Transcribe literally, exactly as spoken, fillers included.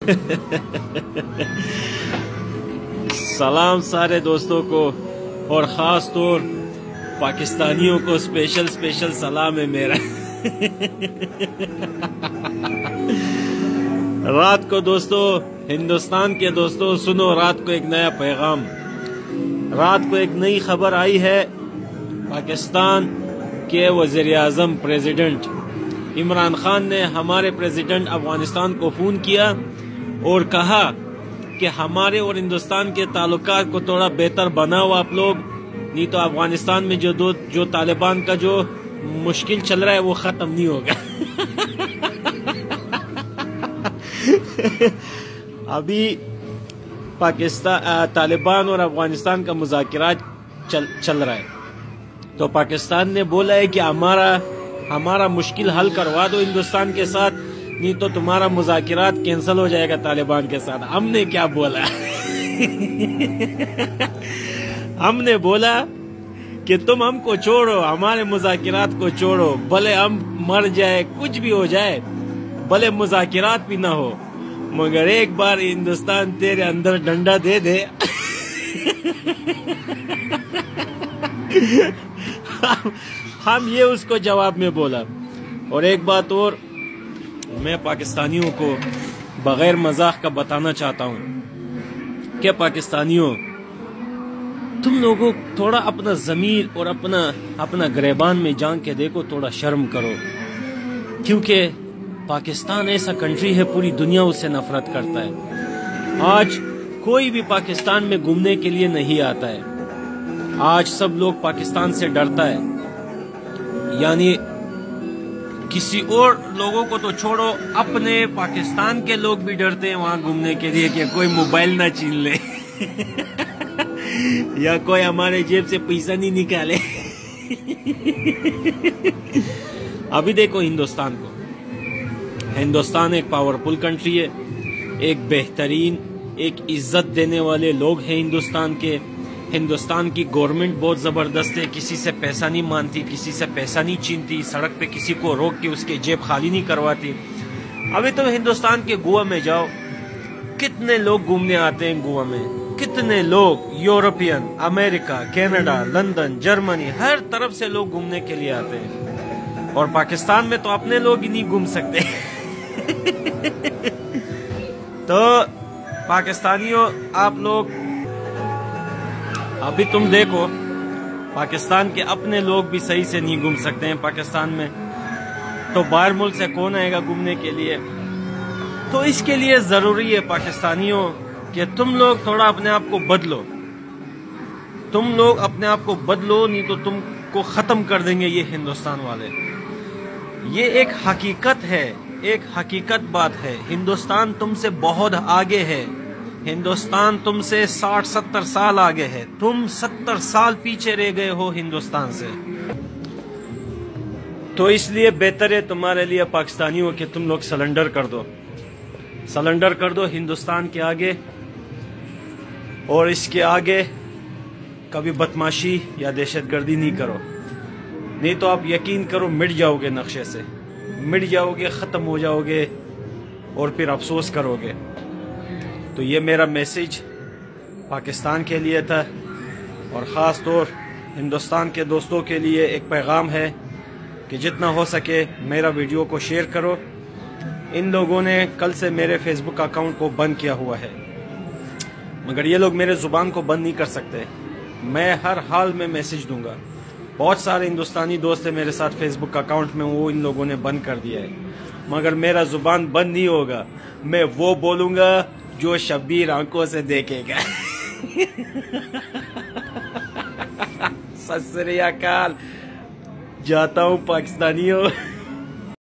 سلام سارے دوستوں کو اور خاص طور پاکستانیوں کو اسپیشل اسپیشل سلام ہے میرا۔ رات کو دوستو، ہندوستان کے دوستو سنو، رات کو ایک نیا پیغام، رات کو ایک نئی خبر آئی ہے۔ پاکستان کے وزیر اعظم پریزیڈنٹ عمران خان نے ہمارے پریزیڈنٹ افغانستان کو فون کیا اور کہا کہ ہمارے اور ہندوستان کے تعلقات کو تھوڑا بہتر بناؤ آپ لوگ، نہیں تو افغانستان میں جو دو جو طالبان کا جو مشکل چل رہا ہے وہ ختم نہیں ہوگا۔ ابھی پاکستان طالبان اور افغانستان کا مذاکرات چل چل رہا ہے، تو پاکستان نے بولا ہے کہ ہمارا ہمارا مشکل حل کروا دو ہندوستان کے ساتھ، نہیں تو تمہارا مذاکرات کینسل ہو جائے گا طالبان کے ساتھ۔ ہم نے کیا بولا؟ ہم نے بولا کہ تم ہم کو چھوڑو، ہمارے مذاکرات کو چھوڑو، بھلے ہم مر جائے، کچھ بھی ہو جائے، بھلے مذاکرات بھی نہ ہو، مگر ایک بار ہندوستان تیرے اندر ڈنڈا دے دے۔ ہم یہ اس کو جواب میں بولا۔ اور ایک بات اور میں پاکستانیوں کو بغیر مذاق کا بتانا چاہتا ہوں کہ پاکستانیوں، تم لوگوں تھوڑا اپنا ضمیر اور اپنا اپنا گریبان میں جان کے دیکھو، تھوڑا شرم کرو، کیونکہ پاکستان ایسا کنٹری ہے پوری دنیا اس سے نفرت کرتا ہے۔ آج کوئی بھی پاکستان میں گھومنے کے لیے نہیں آتا ہے، آج سب لوگ پاکستان سے ڈرتا ہے، یعنی کسی اور لوگوں کو تو چھوڑو، اپنے پاکستان کے لوگ بھی ڈرتے ہیں وہاں گھومنے کے لیے کہ کوئی موبائل نہ چھین لے یا کوئی ہمارے جیب سے پیسہ نہیں نکالے۔ ابھی دیکھو ہندوستان کو، ہندوستان ایک پاورفل کنٹری ہے، ایک بہترین، ایک عزت دینے والے لوگ ہیں ہندوستان کے۔ ہندوستان کی گورنمنٹ بہت زبردست ہے، کسی سے پیسہ نہیں مانتی، کسی سے پیسہ نہیں چھینتی، سڑک پہ کسی کو روک کے اس کے جیب خالی نہیں کرواتی۔ ابھی تو ہندوستان کے گوا میں جاؤ، کتنے لوگ گھومنے آتے ہیں گوا میں، کتنے لوگ، European, America, Canada, London, Germany, ہر طرف سے لوگ گھومنے کے لیے آتے ہیں، اور پاکستان میں تو اپنے لوگ ہی نہیں گھوم سکتے۔ تو پاکستانیوں، آپ لوگ ابھی تم دیکھو، پاکستان کے اپنے لوگ بھی صحیح سے نہیں گھوم سکتے ہیں پاکستان میں، تو باہر ملک سے کون آئے گا گھومنے کے لیے؟ تو اس کے لیے ضروری ہے پاکستانیوں کہ تم لوگ تھوڑا اپنے آپ کو بدلو، تم لوگ اپنے آپ کو بدلو، نہیں تو تم کو ختم کر دیں گے یہ ہندوستان والے۔ یہ ایک حقیقت ہے، ایک حقیقت بات ہے، ہندوستان تم سے بہت آگے ہے، ہندوستان تم سے ساٹھ ستر سال آگے ہے، تم ستر سال پیچھے رہ گئے ہو ہندوستان سے۔ تو اس لیے بہتر ہے تمہارے لیے پاکستانیوں کہ تم لوگ سلنڈر کر دو، سلنڈر کر دو ہندوستان کے آگے، اور اس کے آگے کبھی بدماشی یا دہشت گردی نہیں کرو، نہیں تو آپ یقین کرو مٹ جاؤ گے، نقشے سے مٹ جاؤ گے، ختم ہو جاؤ گے، اور پھر افسوس کرو گے۔ تو یہ میرا میسیج پاکستان کے لیے تھا، اور خاص طور ہندوستان کے دوستوں کے لیے ایک پیغام ہے کہ جتنا ہو سکے میرا ویڈیو کو شیئر کرو۔ ان لوگوں نے کل سے میرے فیس بک اکاؤنٹ کو بند کیا ہوا ہے، مگر یہ لوگ میرے زبان کو بند نہیں کر سکتے، میں ہر حال میں میسیج دوں گا۔ بہت سارے ہندوستانی دوست ہیں میرے ساتھ فیس بک اکاؤنٹ میں، وہ ان لوگوں نے بند کر دیا ہے، مگر میرا زبان بند نہیں ہوگا، میں وہ بولوں گا جو شبیر آنکھوں سے دیکھے گا۔ ست سری اکال، جاتا ہوں پاکستانیوں۔